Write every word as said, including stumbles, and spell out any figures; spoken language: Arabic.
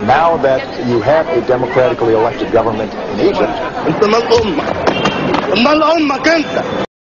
Now that you have a democratically elected government in Egypt, انت مال امك، مال امك انت.